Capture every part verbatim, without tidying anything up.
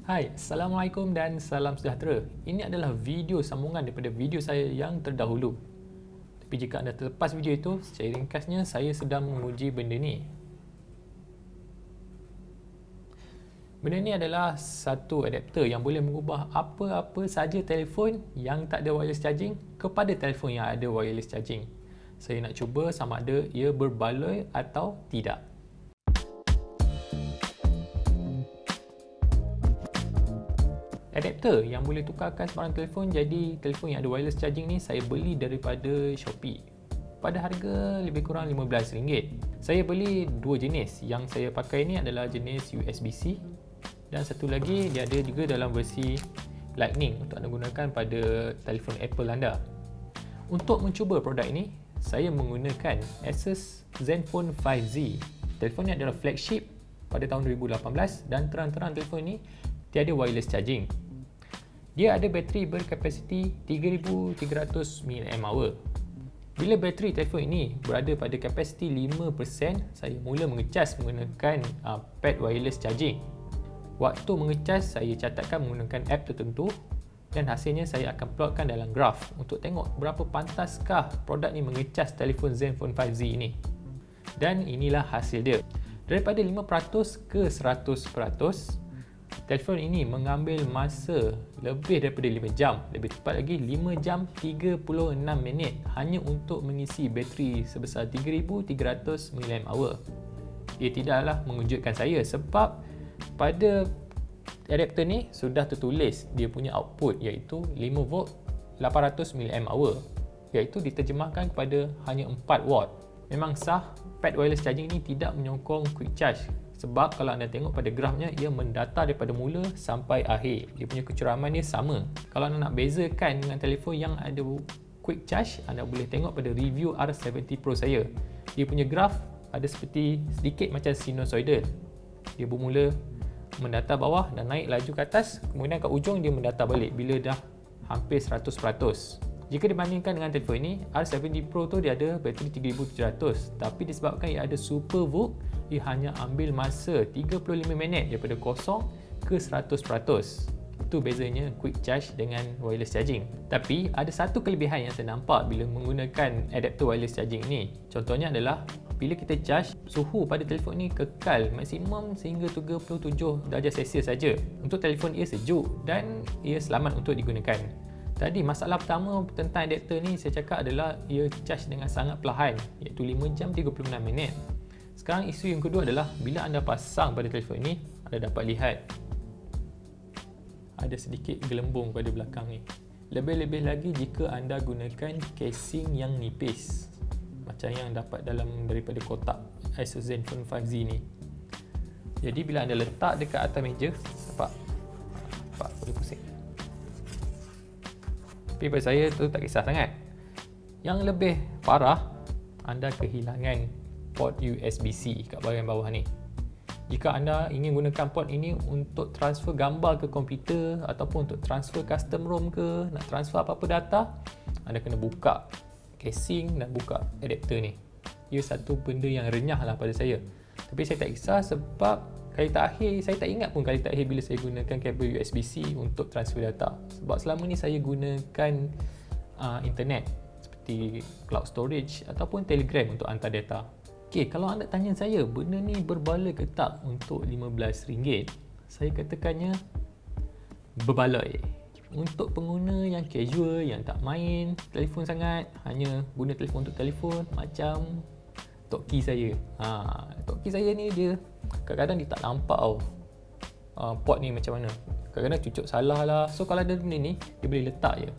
Hai, Assalamualaikum dan salam sejahtera. Ini adalah video sambungan daripada video saya yang terdahulu. Tapi jika anda terlepas video itu, secara ringkasnya saya sedang menguji benda ni. Benda ni adalah satu adapter yang boleh mengubah apa-apa saja telefon yang tak ada wireless charging kepada telefon yang ada wireless charging. Saya nak cuba sama ada ia berbaloi atau tidak. Adapter yang boleh tukarkan sebarang telefon jadi telefon yang ada wireless charging ni saya beli daripada Shopee pada harga lebih kurang lima belas ringgit. Saya beli dua jenis. Yang saya pakai ni adalah jenis U S B C dan satu lagi dia ada juga dalam versi Lightning untuk anda gunakan pada telefon Apple anda. Untuk mencuba produk ini, saya menggunakan Asus Zenfone five Z. Telefon ni adalah flagship pada tahun dua ribu lapan belas dan terang-terang telefon ni tiada wireless charging. Dia ada bateri berkapasiti tiga ribu tiga ratus miliampere hour. Bila bateri telefon ini berada pada kapasiti lima peratus, saya mula mengecas menggunakan uh, pad wireless charging. Waktu mengecas, saya catatkan menggunakan app tertentu dan hasilnya saya akan plotkan dalam graf untuk tengok berapa pantaskah produk ni mengecas telefon Zenfone five Z ini. Dan inilah hasil dia. Daripada lima peratus ke seratus peratus, telefon ini mengambil masa lebih daripada lima jam, lebih tepat lagi lima jam tiga puluh enam minit hanya untuk mengisi bateri sebesar tiga ribu tiga ratus miliampere hour. Ia tidaklah mengejutkan saya sebab pada adapter ni sudah tertulis dia punya output iaitu lima volt lapan ratus miliampere hour, iaitu diterjemahkan kepada hanya empat watt. Memang sah pad wireless charging ni tidak menyokong quick charge. Sebab kalau anda tengok pada grafnya, ia mendata daripada mula sampai akhir. Dia punya kecuraman dia sama. Kalau anda nak bezakan dengan telefon yang ada quick charge, anda boleh tengok pada review R tujuh puluh Pro saya. Dia punya graf ada seperti sedikit macam sinusoidal. Dia bermula mendata bawah dan naik laju ke atas, kemudian kat ujung dia mendata balik bila dah hampir seratus peratus. Jika dibandingkan dengan telefon ini, R tujuh puluh Pro tu dia ada bateri tiga ribu tujuh ratus, tapi disebabkan ia ada super V O O C, ia hanya ambil masa tiga puluh lima minit daripada kosong ke seratus peratus. Itu bezanya quick charge dengan wireless charging. Tapi ada satu kelebihan yang saya nampak bila menggunakan adapter wireless charging ni. Contohnya adalah bila kita charge, suhu pada telefon ni kekal maksimum sehingga tiga puluh tujuh darjah Celsius saja. Untuk telefon ia sejuk dan ia selamat untuk digunakan. Tadi masalah pertama tentang adapter ni saya cakap adalah ia charge dengan sangat perlahan, iaitu lima jam tiga puluh enam minit. Sekarang isu yang kedua adalah bila anda pasang pada telefon ini, anda dapat lihat ada sedikit gelembung pada belakang ni. Lebih-lebih lagi jika anda gunakan casing yang nipis macam yang dapat dalam daripada kotak Asus Zenfone five Z ni. Jadi bila anda letak dekat atas meja, nampak? Nampak boleh pusing. Tapi pada saya tu tak kisah sangat. Yang lebih parah, anda kehilangan port U S B C kat bahagian bawah ni. Jika anda ingin gunakan port ini untuk transfer gambar ke komputer ataupun untuk transfer custom ROM ke, nak transfer apa-apa data, anda kena buka casing dan buka adapter ni. Ia satu benda yang renyah lah pada saya. Tapi saya tak kisah sebab kali terakhir, saya tak ingat pun kali terakhir bila saya gunakan kabel U S B C untuk transfer data. Sebab selama ni saya gunakan uh, internet seperti cloud storage ataupun Telegram untuk hantar data. Okey, kalau anda tanya saya benda ni berbaloi ke tak untuk lima belas ringgit, saya katakannya berbaloi. Untuk pengguna yang casual, yang tak main telefon sangat, hanya guna telefon untuk telefon macam Toki saya. Ha, Toki saya ni dia kadang-kadang dia tak nampak tau uh, port ni macam mana. Kadang-kadang cucuk salah lah. So kalau ada benda ni, dia boleh letak je.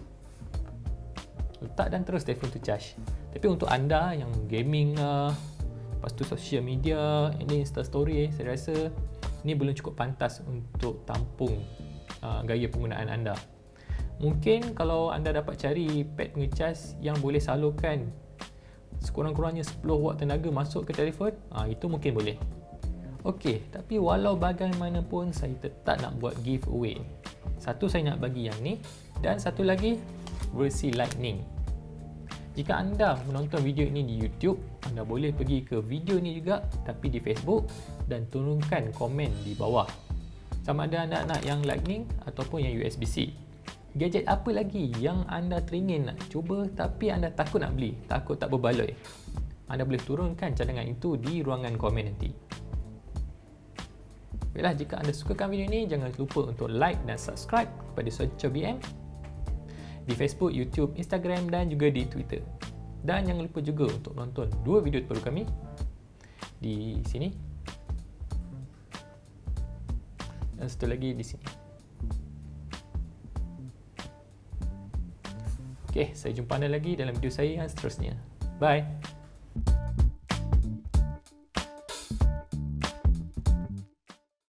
Letak dan terus telefon tu charge. Tapi untuk anda yang gaming lah, lepas tu social media, ini Insta story, saya rasa ni belum cukup pantas untuk tampung uh, gaya penggunaan anda. Mungkin kalau anda dapat cari pad pengecas yang boleh salurkan sekurang-kurangnya sepuluh watt tenaga masuk ke telefon, ha, itu mungkin boleh. Okey, tapi walau bagaimanapun saya tetap nak buat giveaway. Satu saya nak bagi yang ni dan satu lagi versi Lightning. Jika anda menonton video ini di YouTube, anda boleh pergi ke video ni juga tapi di Facebook dan turunkan komen di bawah. sama ada anda nak yang Lightning ataupun yang U S B-C. Gadget apa lagi yang anda teringin nak cuba tapi anda takut nak beli, takut tak berbaloi? Anda boleh turunkan cadangan itu di ruangan komen nanti. Baiklah, jika anda sukakan video ini, jangan lupa untuk like dan subscribe kepada Socho B M di Facebook, YouTube, Instagram dan juga di Twitter. Dan jangan lupa juga untuk nonton dua video terbaru kami di sini dan satu lagi di sini. Okey, saya jumpa anda lagi dalam video saya yang seterusnya. Bye.